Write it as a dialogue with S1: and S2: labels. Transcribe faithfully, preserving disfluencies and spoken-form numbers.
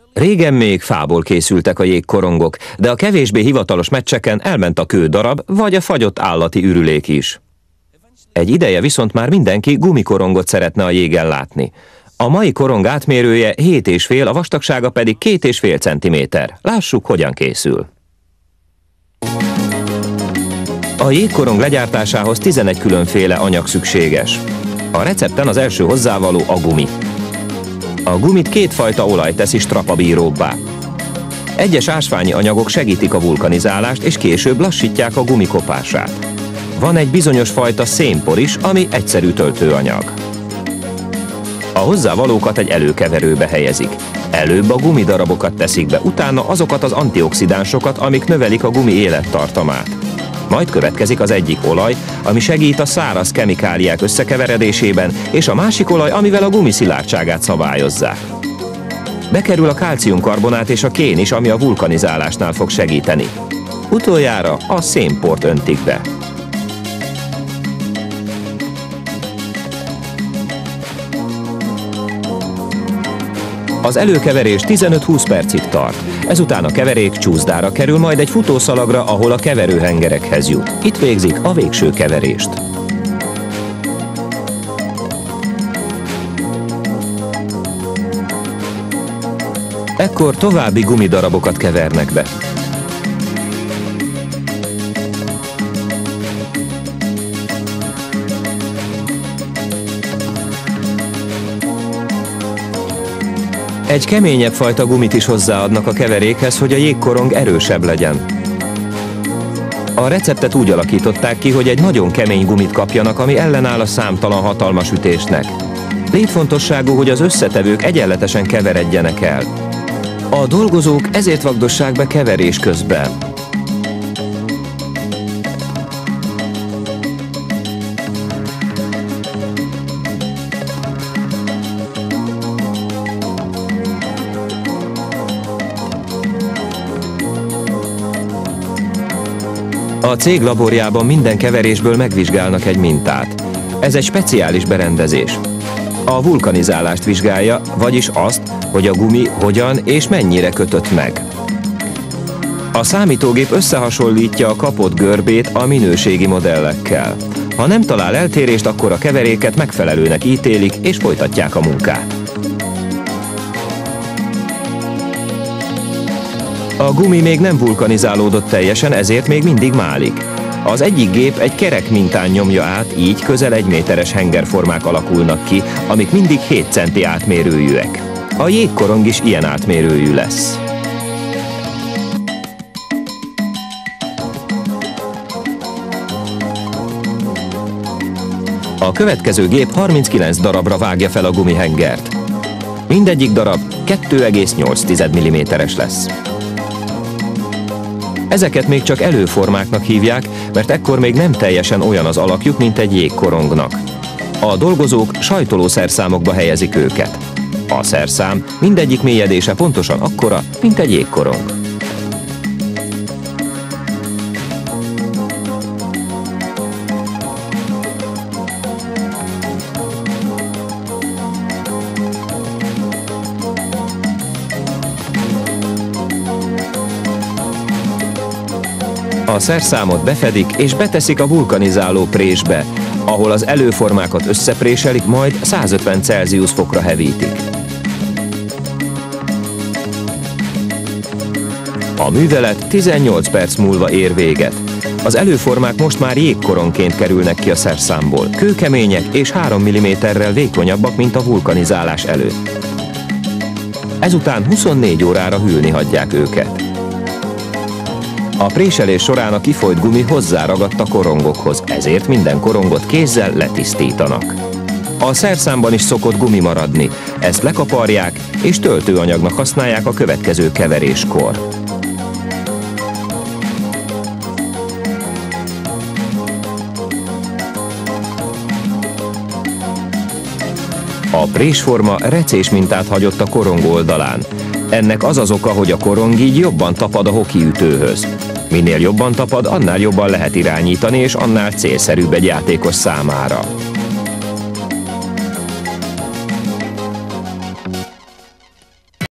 S1: Régen még fából készültek a jégkorongok, de a kevésbé hivatalos meccseken elment a kődarab vagy a fagyott állati ürülék is. Egy ideje viszont már mindenki gumikorongot szeretne a jégen látni. A mai korong átmérője hét és fél, a vastagsága pedig két és fél centiméter. Lássuk, hogyan készül. A jégkorong legyártásához tizenegy különféle anyag szükséges. A recepten az első hozzávaló a gumi. A gumit kétfajta olaj teszi strapabíróbbá. Egyes ásványi anyagok segítik a vulkanizálást, és később lassítják a gumi kopását. Van egy bizonyos fajta szénpor is, ami egyszerű töltőanyag. A hozzávalókat egy előkeverőbe helyezik. Előbb a gumidarabokat teszik be, utána azokat az antioxidánsokat, amik növelik a gumi élettartamát. Majd következik az egyik olaj, ami segít a száraz kemikáliák összekeveredésében, és a másik olaj, amivel a gumi szilárdságát szabályozzák. Bekerül a kálciumkarbonát és a kén is, ami a vulkanizálásnál fog segíteni. Utoljára a szénport öntik be. Az előkeverés tizenöt-húsz percig tart. Ezután a keverék csúszdára kerül, majd egy futószalagra, ahol a keverőhengerekhez jut. Itt végzik a végső keverést. Ekkor további gumidarabokat kevernek be. Egy keményebb fajta gumit is hozzáadnak a keverékhez, hogy a jégkorong erősebb legyen. A receptet úgy alakították ki, hogy egy nagyon kemény gumit kapjanak, ami ellenáll a számtalan hatalmas ütésnek. Létfontosságú, hogy az összetevők egyenletesen keveredjenek el. A dolgozók ezért vagdossák be keverés közben. A cég laborjában minden keverésből megvizsgálnak egy mintát. Ez egy speciális berendezés. A vulkanizálást vizsgálja, vagyis azt, hogy a gumi hogyan és mennyire kötött meg. A számítógép összehasonlítja a kapott görbét a minőségi modellekkel. Ha nem talál eltérést, akkor a keveréket megfelelőnek ítélik és folytatják a munkát. A gumi még nem vulkanizálódott teljesen, ezért még mindig málik. Az egyik gép egy kerek mintán nyomja át, így közel egy méteres hengerformák alakulnak ki, amik mindig hét centi átmérőjűek. A jégkorong is ilyen átmérőjű lesz. A következő gép harminckilenc darabra vágja fel a gumihengert. Mindegyik darab kettő egész nyolc milliméteres lesz. Ezeket még csak előformáknak hívják, mert ekkor még nem teljesen olyan az alakjuk, mint egy jégkorongnak. A dolgozók sajtolószerszámokba helyezik őket. A szerszám mindegyik mélyedése pontosan akkora, mint egy jégkorong. A szerszámot befedik és beteszik a vulkanizáló présbe, ahol az előformákat összepréselik, majd százötven Celsius fokra hevítik. A művelet tizennyolc perc múlva ér véget. Az előformák most már jégkorongként kerülnek ki a szerszámból, kőkemények és három milliméterrel vékonyabbak, mint a vulkanizálás előtt. Ezután huszonnégy órára hűlni hagyják őket. A préselés során a kifolyt gumi hozzáragadt a korongokhoz, ezért minden korongot kézzel letisztítanak. A szerszámban is szokott gumi maradni, ezt lekaparják és töltőanyagnak használják a következő keveréskor. A présforma recés mintát hagyott a korong oldalán. Ennek az az oka, hogy a korong így jobban tapad a hokiütőhöz. Minél jobban tapad, annál jobban lehet irányítani, és annál célszerűbb egy játékos számára.